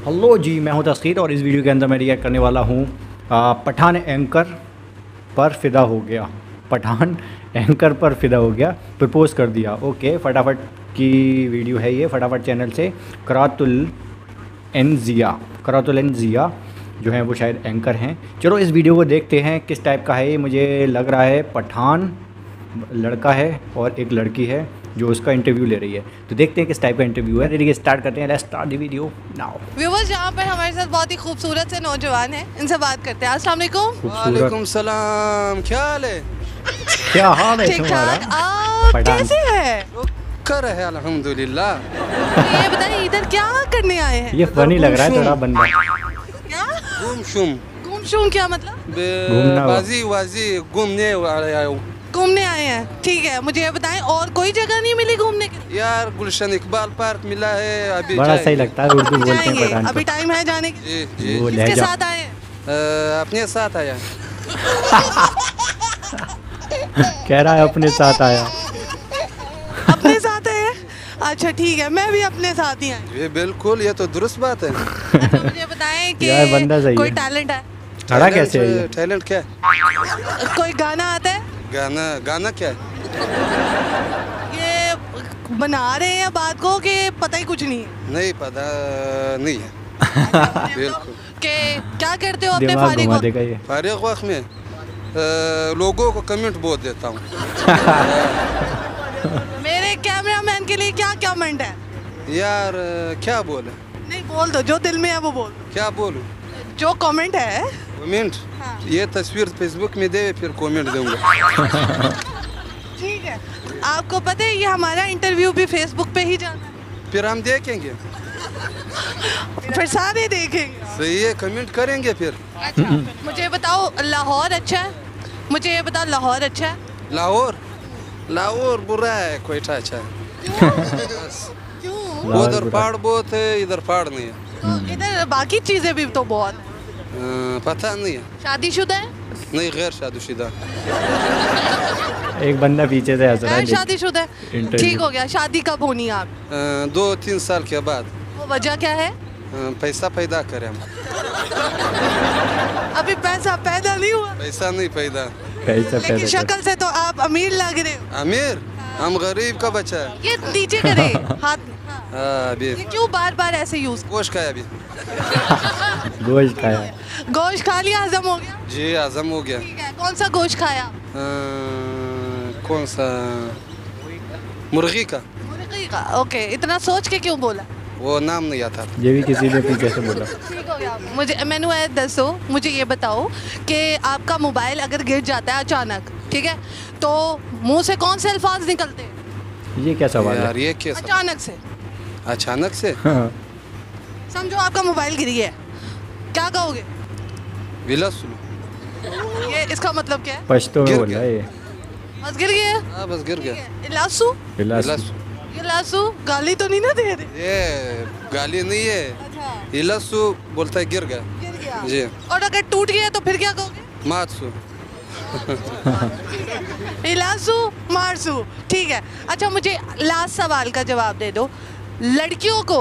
Hello जी, मैं हूं तस्कीर और इस वीडियो के अंदर मैं रिएक्ट करने वाला हूं पठान एंकर पर फ़िदा हो गया। पठान एंकर पर फ़िदा हो गया, प्रपोज़ कर दिया। ओके, फटाफट की वीडियो है ये, फटाफट चैनल से। करातुल एन ज़िया जो हैं वो शायद एंकर हैं। चलो इस वीडियो को देखते हैं किस टाइप का है ये। मुझे लग रहा है पठान लड़का है और एक लड़की है जो उसका इंटरव्यू ले रही है, तो देखते हैं किस टाइप का इंटरव्यू है। चलिए स्टार्ट करते हैं। Let's start the video now. Viewers, यहाँ पर हमारे साथ बहुत ही खूबसूरत से नौजवान हैं, इनसे बात करते हैं। अस्सलाम वालेकुम। वालेकुम सलाम, क्या हाल है? क्या हाल है ठीक तुम्हारा? ठाक, आप पठान। कैसे हैं? कर है अल्हम्दुलिल्लाह। ये बताइए, इधर क्या करने आए हैं? ये फनी लग रहा है थोड़ा बंदा। क्या गुमशुम गुमशुम क्या मतलब? घूमना हुआ। बाजी वाजी घूमने आया हूँ घूमने आए हैं, ठीक है। मुझे ये बताएं, और कोई जगह नहीं मिली घूमने के लिए? यार। गुलशन इकबाल पार्क मिला है, अभी बड़ा सही लगता है, उर्दू बोलते हैं जाएंगे, पठान अभी को। टाइम है जाने की। जी जी। वो किसके लहजा। साथ आए हैं? अपने साथ आया। कह रहा है अपने साथ आया। अपने साथ आए हैं? अच्छा ठीक है, मैं भी अपने साथ ही आई। ये बिल्कुल, ये तो दुरुस्त बात है। अच्छा, मुझे बताएं कि यार बंदा सही कोई है। टैलेंट है? खड़ा कैसे है ये? टैलेंट क्या है? कोई गाना आता है? गाना क्या है? ये बना रहे हैं बात को कि पता ही कुछ नहीं है? नहीं पता, नहीं है। बिल्कुल। कि क्या करते हो अपने दिमाग फारिग घुमा वक्त? देगा ये। फारिग वक्त में लोगों को कमेंट बहुत देता हूँ। मेरे कैमरामैन के लिए क्या कमेंट है? यार क्या बोले? नहीं, बोल दो, जो दिल में है वो बोल दो। क्या बोलूं? जो कमेंट है। कमेंट? हाँ। ये तस्वीर फेसबुक में दे, फिर कमेंट दूंगा। ठीक है, आपको पता है ये हमारा इंटरव्यू भी फेसबुक पे ही जाना है? फिर हम देखेंगे। फिर सारे देखेंगे। सही है, कमेंट करेंगे फिर। अच्छा, मुझे बताओ लाहौर अच्छा है? मुझे ये बताओ लाहौर अच्छा है? लाहौर बुरा है, कोयटा अच्छा है। बस। क्यों? लाहौर उधर बुरा। पहाड़ बहुत है, इधर पहाड़ नहीं है। तो इधर बाकी चीजें भी तो बहुत है। पता नहीं है। शादीशुदा है? नहीं, गैर शादीशुदा। एक बंदा पीछे से हंस रहा है। गैर शादीशुदा है? इंटरव्यू। ठीक हो गया। शादी कब होनी है आप? 2-3 साल के बाद। वो वजह क्या है? पैसा पैदा करें हम। अभी पैसा पैदा नहीं हुआ, पैसा नहीं पैदा। पैसा लेकिन पैसा शक्ल से तो आप अमीर लग रहे हो। अमीर? हम गरीब का बच्चा है। ये नीचे करे हाथ में। अभी ये क्यों बार बार ऐसे यूज? गोश्त खाया अभी। गोश्त खाया। गोश्त खा लिया, हजम हो गया? जी, आजम हो गया। ठीक है, कौन सा गोश्त खाया? कौन सा? मुर्गी का। मुर्गी का। ओके, इतना सोच के क्यों बोला? वो नाम नहीं आता। ये भी किसी ने पीछे से बोला। ठीक हो गया। मुझे मैनू है दसो, मुझे ये बताओ कि आपका मोबाइल अगर गिर जाता है अचानक, ठीक है, तो मुंह से कौन से अल्फाज निकलते हैं? ये क्या सवाल है? यार ये क्या अचानक से। अचानक से? हाँ। समझो आपका मोबाइल गिर गया, क्या कहोगे? विलसलू। ये इसका मतलब क्या है? पश्तो में गिर बोल रहा है ये। बस गिर गया? हाँ, बस गिर गया। इलासू? विलास। विलसू। इलासू गाली तो नहीं ना दे रहे? ये गाली नहीं है, अच्छा, इलसू बोलता है गिर गया। गिर गया। जी। और अगर टूट गया तो फिर क्या कहोगे? मातसू। इलासू मारसू, ठीक है। अच्छा, मुझे लास्ट सवाल का जवाब दे दो। लड़कियों को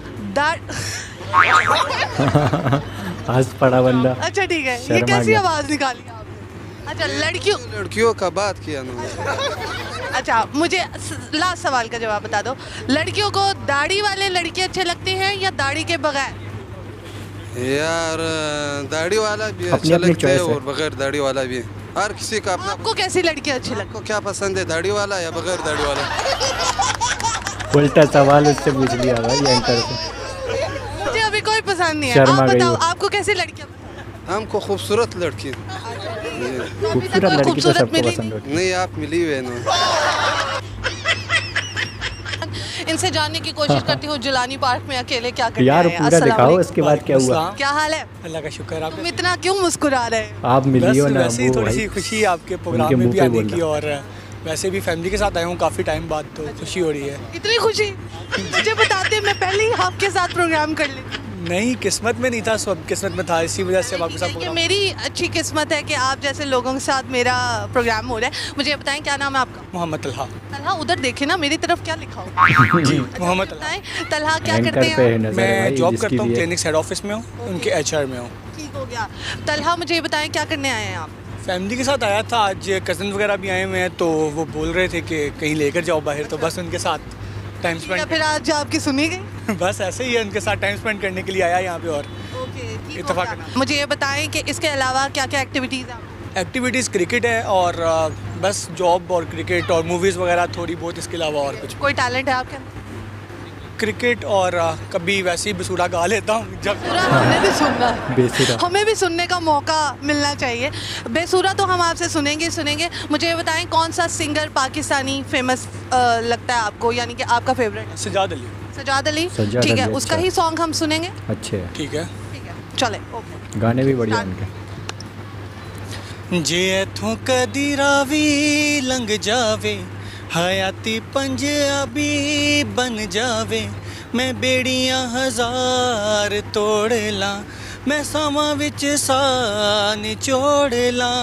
हंस पड़ा बंदा। अच्छा ठीक है, ये शर्मा कैसी गया। आवाज निकाली आपने? अच्छा, लड़कियों का बात किया ना। अच्छा, मुझे लास्ट सवाल का जवाब बता दो। लड़कियों को दाढ़ी वाले लड़के अच्छे लगते हैं या दाढ़ी के बगैर? यार दाढ़ी वाला भी अपनी अच्छा अपनी लगता है choice है। और बगैर दाढ़ी वाला भी। हर किसी का अपना। आपको कैसी लड़की अच्छी लगती आपको क्या पसंद है, दाढ़ी वाला या बगैर दाढ़ी वाला? उल्टा सवाल उससे पूछ लिया भाई एंकर से। है? मुझे अभी कोई पसंद नहीं है। शर्मा आप गई बताओ, वो। आपको कैसी लड़कियां पसंद हमको खूबसूरत लड़की। हैं? तो अभी तक खूबसूरत कोई लड़की तो खूबसूरत सबको मिली पसंद होती नहीं, आप मिली हुए ना। नहीं। इनसे जानने की कोशिश करती हूँ जिलानी पार्क में अकेले क्या है। करते यार हैं। पूरा अस्सलाम दिखाओ, वालेकुम। उसके बाद क्या हुआ? क्या हाल है? अल्लाह का शुक्र। आप तुम इतना क्यों मुस्कुरा रहे हो? आप बस मिलियो ना वैसे ही वो थोड़ी सी भाई। खुशी आपके प्रोग्राम उनके में मुंह भी पे आने बोल की, रहा। और वैसे भी फैमिली के साथ आया हूँ काफ़ी टाइम बाद, तो खुशी हो रही है। इतनी खुशी? मुझे बताते मैं पहले ही आपके साथ प्रोग्राम कर लेती। नहीं, किस्मत में नहीं था, सब किस्मत में था, इसी वजह से आपके साथ कि प्रोग्राम। मेरी अच्छी किस्मत है कि आप जैसे लोगों के साथ मेरा प्रोग्राम हो रहा है। मुझे ये बताएं क्या नाम है आपका? मोहम्मद तलहा। तलहा, उधर देखे ना मेरी तरफ क्या लिखा हो? जी, अच्छा, मोहम्मद मुझे तलहा। बताएं, तलहा क्या एंकर करते पे हैं है आप? नजर है मैं भाई, जॉब जिसकी करता हूँ भी है। क्लिनिक्स हेड ऑफिस में हूँ, उनके HR में हूँ। ठीक हो गया। तलहा मुझे ये बताएं क्या करने आए हैं आप? फैमिली के साथ आया था, आज कज़न वगैरह भी आए हुए हैं, तो वो बोल रहे थे कि कहीं लेकर जाओ बाहर, तो बस उनके साथ टाइम या स्पेंड फिर आज आपकी सुनी गई? बस ऐसे ही है, उनके साथ टाइम स्पेंड करने के लिए आया यहाँ पे। और ओके, ठीक हो इत्तेफाक गया। करना। मुझे ये बताएं कि इसके अलावा क्या क्या एक्टिविटीज़ हैं? एक्टिविटीज़ क्रिकेट है और बस जॉब और क्रिकेट और मूवीज़ वगैरह थोड़ी बहुत, इसके अलावा और कुछ। कोई टैलेंट है आपके अंदर? क्रिकेट और कभी वैसे ही बेसुरा गा लेता हूँ जब। बेसुरा हमें भी सुनना है। बेसुरा। हमें भी सुनने का मौका मिलना चाहिए। बेसुरा तो हम आपसे सुनेंगे। मुझे ये बताएं कौन सा सिंगर पाकिस्तानी फेमस लगता है आपको, यानी कि आपका फेवरेट? सजाद अली। सजाद अली। सजाद ठीक है, अली, उसका अच्छा। ही सॉन्ग हम सुनेंगे। अच्छे हैं। ठीक है। ठीक है, चले। ओके, गाने भी बढ़िया Start. उनके। जे इथों कदी रावी लंघ जावे, हयाती पंजाबी बन जावे, मैं बेड़ियां हजार तोड़ ला, मैं सावां विच साह निचोड़ ला।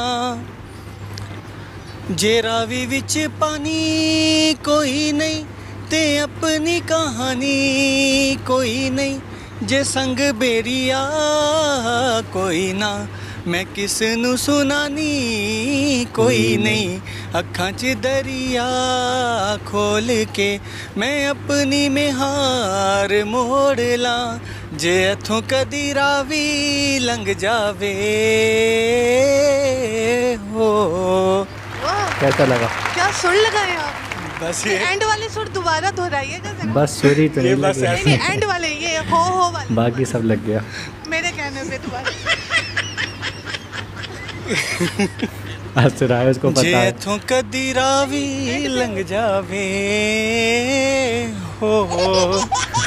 जे रावी विच पानी कोई नहीं, ते अपनी कहानी कोई नहीं, जे संग बेरिया कोई ना, मैं किस नू सुनानी कोई नहीं, अखां च दरिया खोल के मैं अपनी में हार मोड़ ला, जे इथों कदी रावी लंघ जावे हो। वाह, कैसा लगा? क्या सुर लगाए आप? बस ये एंड वाले सुर दोबारा दोहराइएगा जरा। बस सुरी तो ये नहीं बस लगी। नहीं नहीं, एंड वाले, ये हो वाले बाकी सब लग गया। मेरे कहने पे दोबारा। हंस रहा है, उसको जे पता है। इथों कदी रावी लंघ जावे हो।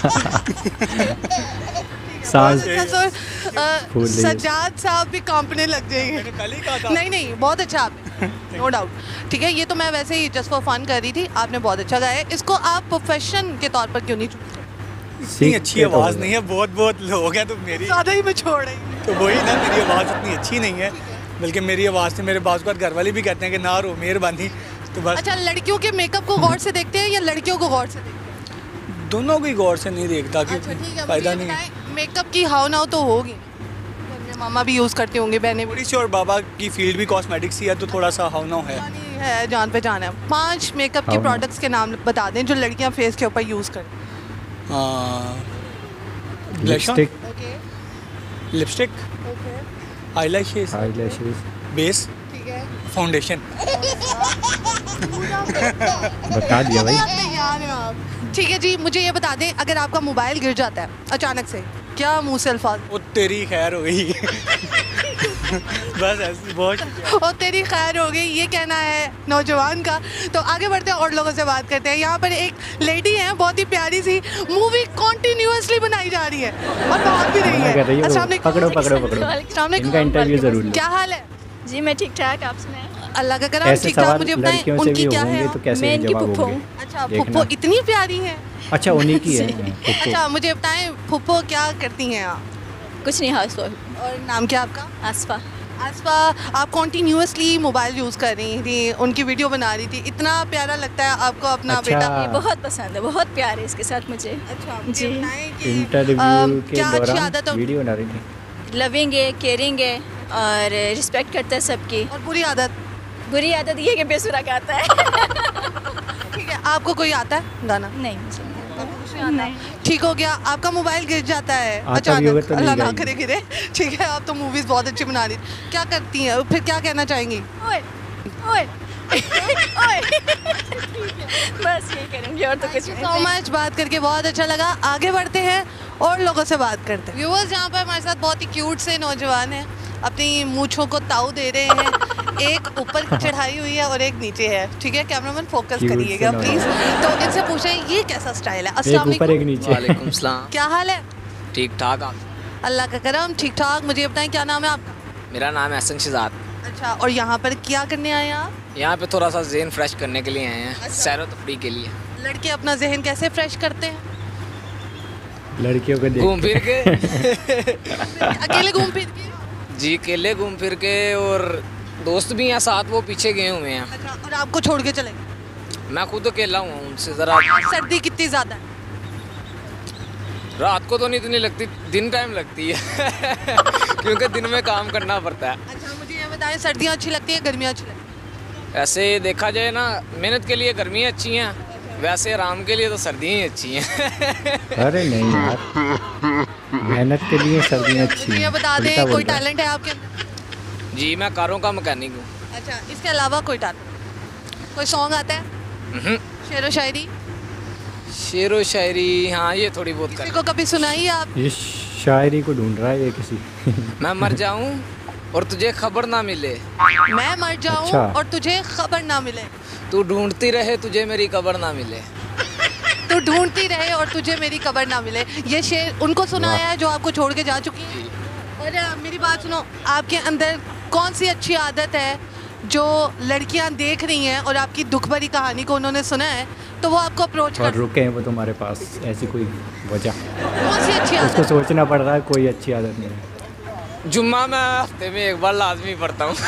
सांस अच्छा सुर, फूल रही है। सज्जाद साहब भी कांपने लग जाएंगे। कल ही कहा था। नहीं नहीं, बहुत अच्छा आपने, नो डाउट। ठीक है, ये तो मैं वैसे ही जस्ट फॉर फन कर रही थी, आपने बहुत अच्छा गाया है। इसको आप प्रोफेशन के तौर पर क्यों नहीं चूज करते? इतनी अच्छी आवाज़ नहीं है, बहुत लोग हैं, तो मेरी ज़्यादा ही मैं छोड़ रही हूँ। तो वही ना, मेरी आवाज़ इतनी अच्छी नहीं है, बल्कि मेरी आवाज़ से मेरे बाज़ घर वाले भी कहते हैं कि ना रो, मेहरबानी। तो बस अच्छा, लड़कियों के मेकअप को गौर से देखते हैं या लड़कियों को गौर से देखते हैं? दोनों को ही गौर से नहीं देखता कि अच्छा ठीक है, फ़ायदा मुझे नहीं है। बताएं, मेकअप की हाव नाव तो होगी, घर में मामा भी यूज़ करते होंगे, बहनें भी। थोड़ी सी, और बाबा की फील्ड भी कॉस्मेटिक्स ही है, तो थोड़ा सा हाव नाव है। जानी है, जान पहचान है। 5 मेकअप के हाव नाव। प्रोडक्ट्स के नाम बता दें जो लड़कियां फेस के ऊपर यूज़ करती लिपस्टिक, हैं। लिपस्टिक, आईलैशेस, आईलैशेस, बेस, ठीक है, फाउंडेशन। बता दिया भाई। तैयार हैं आप। ठीक है जी, मुझे ये बता दें, अगर आपका मोबाइल गिर जाता है अचानक से, क्या मुंह से अल्फाज? वो तेरी खैर हो गई। बस ऐसी बहुत। और तेरी खैर हो गई, ये कहना है नौजवान का। तो आगे बढ़ते हैं और लोगों से बात करते हैं। यहाँ पर एक लेडी है, बहुत ही प्यारी सी, मूवी कॉन्टिन्यूसली बनाई जा रही है और भाग भी रही मना कर रही है। है अस्सलाम वो। वालेकुम। पकड़ो पकड़ो पकड़ो, अस्सलाम वालेकुम। इनका इंटरव्यू जरूर लो। क्या हाल है? जी मैं ठीक ठाक, आप सुनाएं? अल्लाह का करम, ऐसे ठीक ठाक। सवाल मुझे बताएं लड़कियों से उनकी भी क्या है? होंगे तो कैसे मैं इनकी जवाब फुप्पो होंगे? हूँ। अच्छा, देखना। फुप्पो इतनी प्यारी है। अच्छा, उन्हीं की है फुप्पो। अच्छा, मुझे बताएं फुप्पो क्या करती हैं आप? कुछ नहीं, हाउस वाइफ। और नाम क्या आपका? आसफा। आसफा, आप कॉन्टीन्यूसली मोबाइल यूज़ कर रही थी, उनकी वीडियो बना रही थी, इतना प्यारा लगता है आपको अपना अच्छा। बेटा? ये बहुत पसंद है, बहुत प्यार है इसके साथ मुझे। अच्छा, जी। इंटरव्यू के क्या अच्छी दौरान आदत है? वीडियो बना रही थी। लविंग है, केयरिंग है और रिस्पेक्ट करता है सबकी। और बुरी आदत? बुरी आदत ये है कि बेसुरा गाता है। ठीक है, आपको कोई आता है गाना? नहीं मुझे नहीं। ठीक हो गया, आपका मोबाइल गिर जाता है आता भी होगा अचानक, तो नहीं अल्लाह ना गाएंगे। करे गिरे। ठीक है, आप तो मूवीज़ बहुत अच्छी बना रही, क्या करती हैं फिर, क्या कहना चाहेंगी? ओए ओए ओए। बस यही करूँगी और तो कुछ सो नहीं। मच, बात करके बहुत अच्छा लगा। आगे बढ़ते हैं और लोगों से बात करते हैं। व्यूअर्स यहाँ पर हमारे साथ बहुत ही क्यूट से नौजवान हैं, अपनी मूंछों को ताऊ दे रहे हैं। एक ऊपर चढ़ाई हुई है और एक नीचे है। ठीक है, कैमरामैन फोकस Cute करिएगा से प्लीज। तो इनसे पूछें ये कैसा स्टाइल है? एक अस्सलाम ऊपर एक वालेकुम। नीचे। वालेकुम सलाम। क्या हाल है? ठीक ठाक। आप? अल्लाह का करम, ठीक ठाक। मुझे ये बताएं क्या नाम है आपका? मेरा नाम है हसन शहजाद। अच्छा, और यहाँ पर क्या करने आए हैं आप? यहाँ पे थोड़ा सा ज़हन फ्रेश करने के लिए आए हैं, सैर व तफरीह के लिए। लड़के अपना जहन कैसे फ्रेश करते हैं? लड़कियों को देख घूम फिर के अकेले घूम फिर के? जी अकेले घूम फिर के, और दोस्त भी हैं साथ, वो पीछे गए हुए हैं। अच्छा, और आपको छोड़ के चले गए? मैं खुद अकेला हूँ उनसे ज़रा। सर्दी कितनी ज़्यादा है? रात को तो नहीं इतनी लगती, दिन टाइम लगती है क्योंकि दिन में काम करना पड़ता है। अच्छा, मुझे ये बताएं, सर्दियाँ अच्छी लगती है, गर्मियाँ अच्छी लगती है? ऐसे देखा जाए ना, मेहनत के लिए गर्मियाँ अच्छी हैं, वैसे आराम के लिए तो सर्दियाँ ही अच्छी हैं। अरे नहीं यार, मेहनत के लिए सर्दियाँ अच्छी मुझे ये हैं। बता दें, उल्टा कोई बोल रहा है। टैलेंट है आपके अंदर? जी मैं कारों का मैकेनिक हूँ। अच्छा, इसके अलावा कोई टैलेंट? कोई सॉन्ग आता है? हम्म। शेर व शायरी शेर व शायरी, हाँ ये थोड़ी बहुत किसी कर। को कभी सुनाई है आप? ये शायरी को ढूंढ रहा है ये किसी। मैं मर जाऊँ और तुझे खबर ना मिले, मैं मर जाऊं अच्छा। और तुझे खबर ना मिले, तू ढूंढती रहे तुझे मेरी खबर ना मिले। तू ढूंढती रहे और तुझे मेरी खबर ना मिले, ये शेर उनको सुनाया है जो आपको छोड़ के जा चुकी है। और मेरी बात सुनो, आपके अंदर कौन सी अच्छी आदत है जो लड़कियां देख रही हैं और आपकी दुख भरी कहानी को उन्होंने सुना है तो वो आपको अप्रोच और कर? रुके हैं वो तुम्हारे पास, ऐसी कोई वजह? कौन सी अच्छी उसको आदत? सोचना पड़ रहा है, कोई अच्छी आदत नहीं है। जुम्मा मैं हफ्ते में एक बार लाजमी पढ़ता हूँ।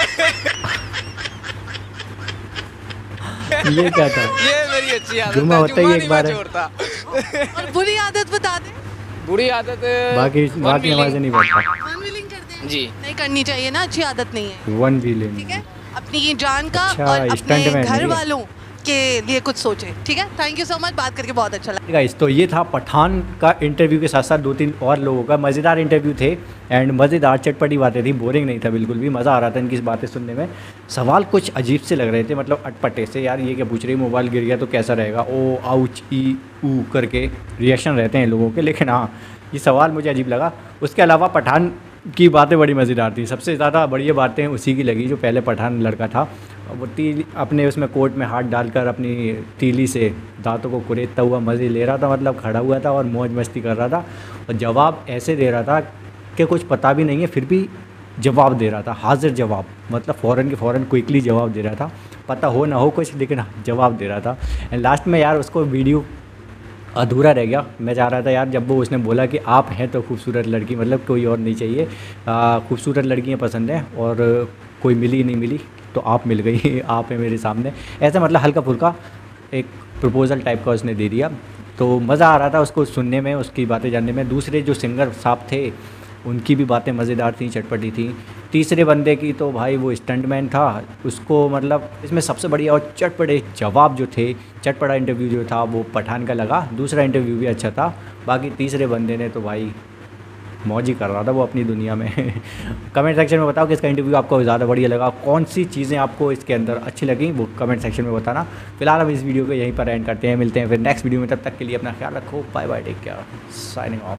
ये क्या था? ये मेरी अच्छी आदत जुम्मा है, होता ही जुम्मा एक नहीं बार मैं है। छोड़ता। और बुरी आदत बता दें? बुरी आदत बाकी unwilling। नमाजें नहीं पढ़ता। अनविलिंग करते हैं? जी नहीं करनी चाहिए ना, अच्छी आदत नहीं है। वन भी लेनी। ठीक है, अपनी जान का अच्छा, और अपने स्टंटमैन घर नहीं है। वालों के लिए कुछ सोचे। ठीक है, थैंक यू सो मच, बात करके बहुत अच्छा लगा। गाइस, तो ये था पठान का इंटरव्यू के साथ साथ 2-3 और लोगों का मज़ेदार इंटरव्यू थे एंड मज़ेदार चटपटी बातें थी, बोरिंग नहीं था बिल्कुल भी, मज़ा आ रहा था इनकी बातें सुनने में। सवाल कुछ अजीब से लग रहे थे, मतलब अटपटे से, यार ये क्या पूछ रही, मोबाइल गिर गया तो कैसा रहेगा, ओ आउच ई ऊ करके रिएक्शन रहते हैं लोगों के, लेकिन हाँ ये सवाल मुझे अजीब लगा। उसके अलावा पठान की बातें बड़ी मज़ेदार थी, सबसे ज़्यादा बढ़िया बातें उसी की लगी जो पहले पठान लड़का था। वो तीली अपने उसमें कोट में हाथ डालकर अपनी तीली से दांतों को कुरेदता हुआ मज़े ले रहा था, मतलब खड़ा हुआ था और मौज मस्ती कर रहा था, और जवाब ऐसे दे रहा था कि कुछ पता भी नहीं है फिर भी जवाब दे रहा था, हाजिर जवाब, मतलब फ़ौरन के फ़ौरन क्विकली जवाब दे रहा था, पता हो ना हो कुछ लेकिन जवाब दे रहा था। एंड लास्ट में यार उसको वीडियो अधूरा रह गया। मैं चाह रहा था यार, जब वो उसने बोला कि आप हैं तो खूबसूरत लड़की, मतलब कोई और नहीं चाहिए, खूबसूरत लड़कियाँ पसंद हैं और कोई मिली नहीं मिली तो आप मिल गई, आप हैं मेरे सामने, ऐसा मतलब हल्का फुल्का एक प्रपोज़ल टाइप का उसने दे दिया। तो मज़ा आ रहा था उसको सुनने में, उसकी बातें जानने में। दूसरे जो सिंगर साहब थे उनकी भी बातें मज़ेदार थी, चटपटी थी। तीसरे बंदे की तो भाई वो स्टंटमैन था, उसको मतलब इसमें सबसे बढ़िया और चटपटे जवाब जो थे, चटपटा इंटरव्यू जो था वो पठान का लगा। दूसरा इंटरव्यू भी अच्छा था, बाकी तीसरे बंदे ने तो भाई मौज ही कर रहा था वो अपनी दुनिया में। कमेंट सेक्शन में बताओ कि इसका इंटरव्यू आपको ज़्यादा बढ़िया लगा, कौन सी चीज़ें आपको इसके अंदर अच्छी लगी वो कमेंट सेक्शन में बताना। फिलहाल हम इस वीडियो को यहीं पर एंड करते हैं, मिलते हैं फिर नेक्स्ट वीडियो में, तब तक के लिए अपना ख्याल रखो, bye bye, take care, signing of.